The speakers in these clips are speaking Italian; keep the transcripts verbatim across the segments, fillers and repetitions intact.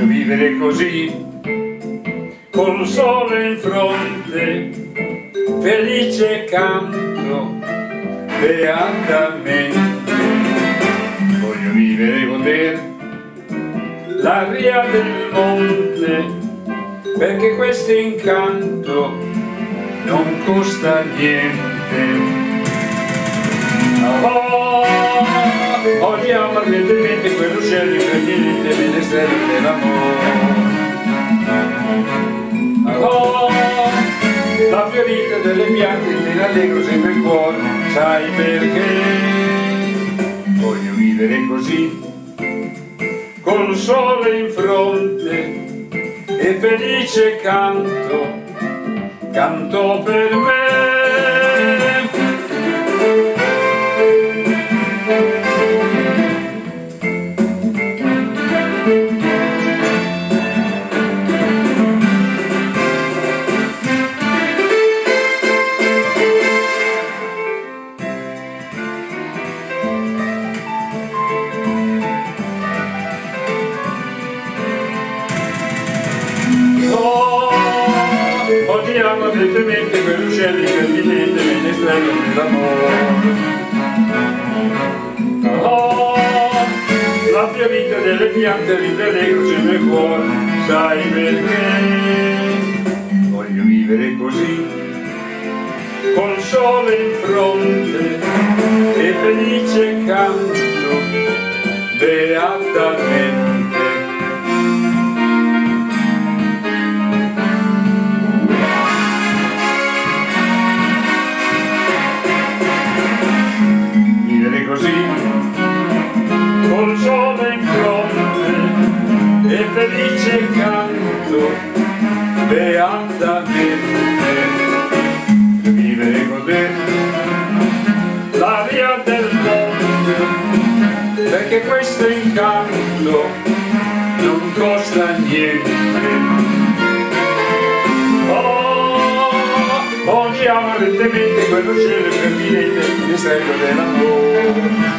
Voglio vivere così, col sole in fronte, felice canto beatamente. Voglio vivere e godere l'aria del monte, perché questo incanto non costa niente. Oh, odiamo ardentemente quell'uccello impertinente, menestrello dell'amore. Oh, la fiorita delle piante, il allegro sempre il cuore, sai perché? Voglio vivere così, col sole in fronte, e felice canto, canto per me. Odiamo ardentemente quell'uccello impertinente, menestrello dell'amore. Oh, la fiorita delle piante rinde allegro sempre il cuore, sai perché? Voglio vivere così, col sole in fronte, e felice canto beatamente. Col sole in fronte e felice canto beatamente. Vivere e godere l'aria del mondo, perché questo incanto non costa niente. Oh, odiamo ardentemente quello cielo impertinente, il mistero dell'amore.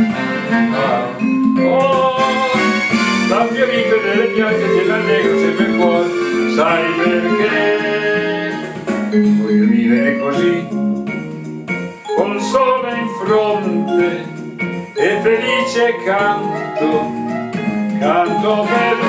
Oh, la fiorita delle piante dell'allegro sempre il cuore, sai perché? Voglio vivere così, col sole in fronte, e felice canto, canto per